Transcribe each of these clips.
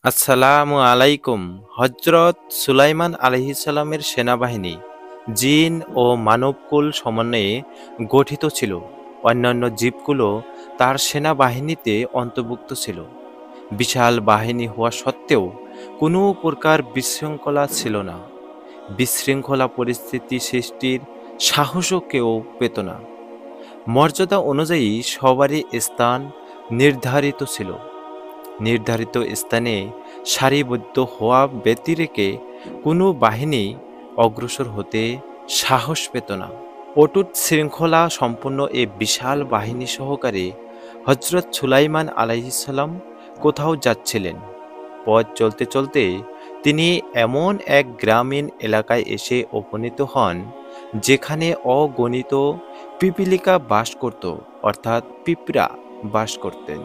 আসসালামু আলাইকুম। হজরত সুলাইমান আলাইহিসসালামের সেনাবাহিনী জিন ও মানবকুল সমন্বয়ে গঠিত ছিল। অন্যান্য জীবগুলো তার সেনাবাহিনীতে অন্তর্ভুক্ত ছিল। বিশাল বাহিনী হওয়া সত্ত্বেও কোনো প্রকার বিশৃঙ্খলা ছিল না। বিশৃঙ্খলা পরিস্থিতি সৃষ্টির সাহসও কেউ পেত না। মর্যাদা অনুযায়ী সবারই স্থান নির্ধারিত ছিল। নির্ধারিত স্থানে সারিবদ্ধ হওয়া ব্যতিরেকে কোনো বাহিনী অগ্রসর হতে সাহস পেত না। অটুট শৃঙ্খলা সম্পন্ন এ বিশাল বাহিনী সহকারে হজরত সুলাইমান আলাইহিসসালাম কোথাও যাচ্ছিলেন। পথ চলতে চলতে তিনি এমন এক গ্রামীণ এলাকায় এসে উপনীত হন যেখানে অগণিত পিপিলিকা বাস করত, অর্থাৎ পিঁপড়া বাস করতেন।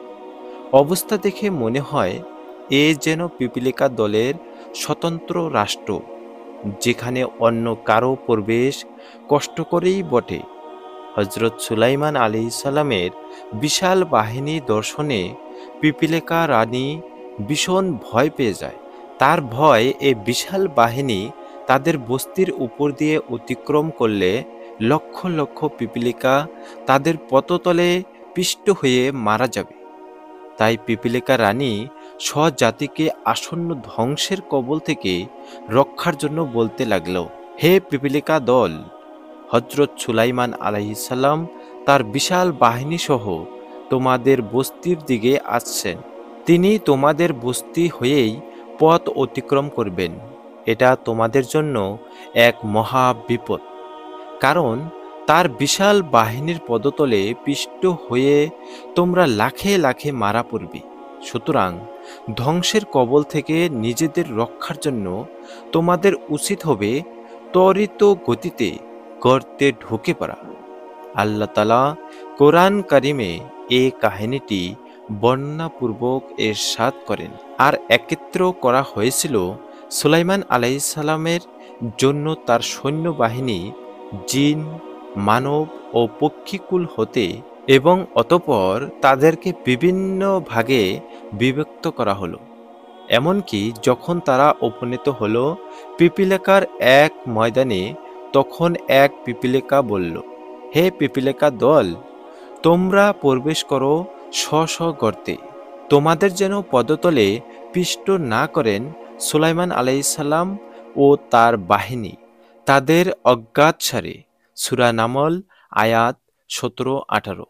অবস্থা দেখে মনে হয় এ যেন পিপিলিকা দলের স্বতন্ত্র রাষ্ট্র, যেখানে অন্য কারো প্রবেশ কষ্টকরেই বটে। হজরত সুলাইমান আলাইহিসসালামের বিশাল বাহিনী দর্শনে পিপিলিকা রানী ভীষণ ভয় পেয়ে যায়। তার ভয় এ বিশাল বাহিনী তাদের বস্তির উপর দিয়ে অতিক্রম করলে লক্ষ লক্ষ পিপিলিকা তাদের পততলে পিষ্ট হয়ে মারা যাবে। তাই পিপিলিকা রানী স্বজাতিকে আসন্ন ধ্বংসের কবল থেকে রক্ষার জন্য বলতে লাগল, হে পিপিলিকা দল, হজরত সুলাইমান আলাইহিসসালাম তার বিশাল বাহিনী সহ তোমাদের বস্তির দিকে আসছেন। তিনি তোমাদের বস্তি হয়েই পথ অতিক্রম করবেন। এটা তোমাদের জন্য এক মহা বিপদ, কারণ তার বিশাল বাহিনীর পদতলে পিষ্ট হয়ে তোমরা লাখে লাখে মারা পড়বে। সুতরাং ধ্বংসের কবল থেকে নিজেদের রক্ষার জন্য তোমাদের উচিত হবে ত্বরিত গতিতে গর্তে ঢুকে পড়া। আল্লাহ তাআলা কোরআন কারিমে এ কাহিনীটি বর্ণনাপূর্বক ইরশাদ করেন। আর একত্র করা হয়েছিল সুলাইমান আলাইহিসসালামের জন্য তার সৈন্যবাহিনী জিন, মানব ও পক্ষীকুল হতে, এবং অতঃপর তাদেরকে বিভিন্ন ভাগে বিভক্ত করা হলো। এমনকি যখন তারা উপনীত হলো পিপিলিকার এক ময়দানে, তখন এক পিপিলিকা বলল, হে পিপিলিকা দল, তোমরা প্রবেশ করো স্ব স্ব গর্তে। তোমাদের যেন পদতলে পিষ্ট না করেন সুলাইমান আলাইহিসসালাম ও তার বাহিনী তাদের অজ্ঞাতসারে। সূরা নামল আয়াত 17-18।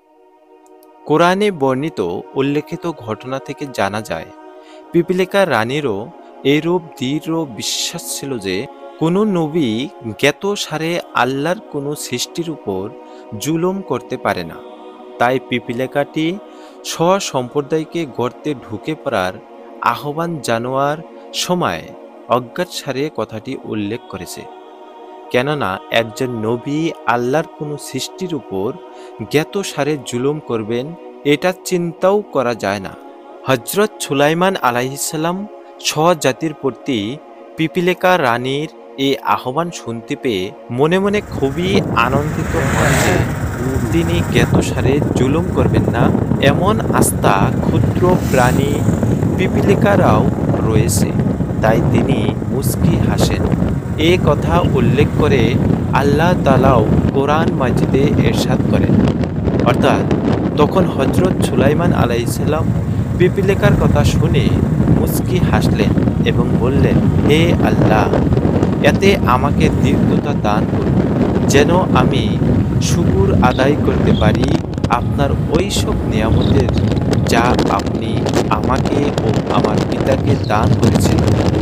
কোরআনে বর্ণিত উল্লেখিত ঘটনা থেকে জানা যায়, পিপিলিকা রানীরও এরূপ দৃঢ় বিশ্বাস ছিল যে কোনো নবী জ্ঞাত সারে আল্লাহর কোনো সৃষ্টির উপর জুলুম করতে পারে না। তাই পিপিলিকাটি স্বসম্প্রদায়কে গর্তে ঢুকে পড়ার আহ্বান জানোয়ার সময় অজ্ঞাতসারে কথাটি উল্লেখ করেছে। কেননা একজন নবী আল্লাহর কোনো সৃষ্টির উপর জ্ঞাতসারে জুলুম করবেন, এটা চিন্তাও করা যায় না। হজরত সুলাইমান আলাইহিসসালাম স্বজাতির প্রতি পিপিলিকা রানীর এই আহ্বান শুনতে পেয়ে মনে মনে খুবই আনন্দিত হন যে তিনি জ্ঞাতসারে জুলুম করবেন না, এমন আস্থা ক্ষুদ্র প্রাণী পিপিলিকারাও রয়েছে। তাই তিনি মুচকি হাসেন। এ কথা উল্লেখ করে আল্লাহ তাআলাও কোরআন মাজিদে ইরশাদ করেন, অর্থাৎ তখন হজরত সুলাইমান আলাইহিসসালাম পিপিলিকার কথা শুনে মুচকি হাসলেন এবং বললেন, হে আল্লাহ, এতে আমাকে দীর্ঘতা দান করুন, যেন আমি শুকর আদায় করতে পারি আপনার ওই সব নিয়ামতের যা আপনি আমাকে ও আমার পিতাকে দান করেছেন,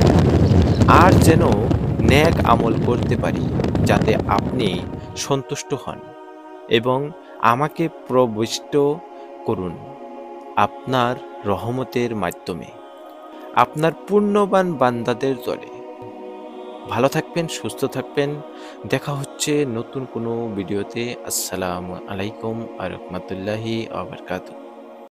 আর যেন নেক আমল করতে পারি যাতে আপনি সন্তুষ্ট হন, এবং আমাকে প্রবিষ্ট করুন আপনার রহমতের মাধ্যমে আপনার পূর্ণবান বান্দাদের দলে। ভালো থাকবেন, সুস্থ থাকবেন। দেখা হচ্ছে নতুন কোনো ভিডিওতে। আসসালামু আলাইকুম ওয়া রাহমাতুল্লাহি ওয়া বারাকাতুহু।